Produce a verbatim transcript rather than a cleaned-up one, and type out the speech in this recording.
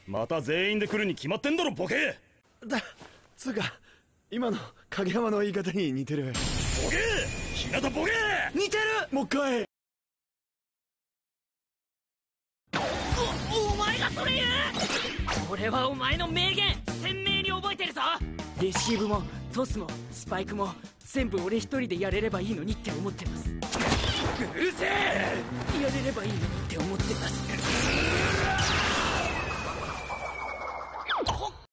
また全員で来るに決まってんだろボケ。 だつうか今の影山の言い方に似てる。 ボケ日向ボケ似てる。もう一回。 おお前がそれ言う。俺はお前の名言鮮明に覚えてるぞ。レシーブもトスもスパイクも全部俺一人でやれればいいのにって思ってます。うるせえ。やれればいいのにって思ってます。